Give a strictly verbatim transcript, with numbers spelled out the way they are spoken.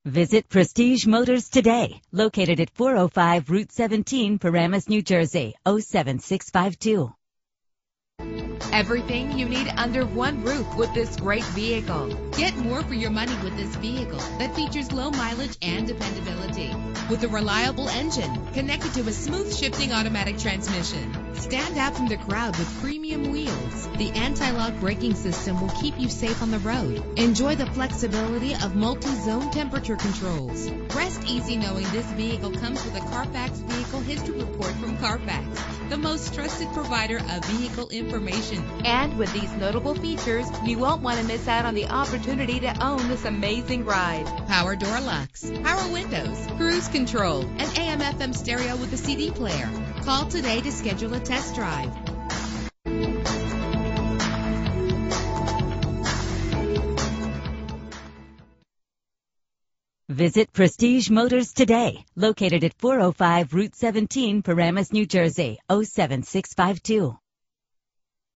Visit Prestige Motors today, located at four oh five Route seventeen, Paramus, New Jersey, oh seven six five two. Everything you need under one roof with this great vehicle. Get more for your money with this vehicle that features low mileage and dependability. With a reliable engine connected to a smooth shifting automatic transmission. Stand out from the crowd with premium wheels. The anti-lock braking system will keep you safe on the road. Enjoy the flexibility of multi-zone temperature controls. Rest easy knowing this vehicle comes with a Carfax Vehicle History Report from Carfax, the most trusted provider of vehicle information. And with these notable features, you won't want to miss out on the opportunity to own this amazing ride. Power door locks, power windows, cruise control, and A M F M stereo with a C D player. Call today to schedule a test drive. Visit Prestige Motors today, located at four oh five Route seventeen, Paramus, New Jersey, oh seven six five two.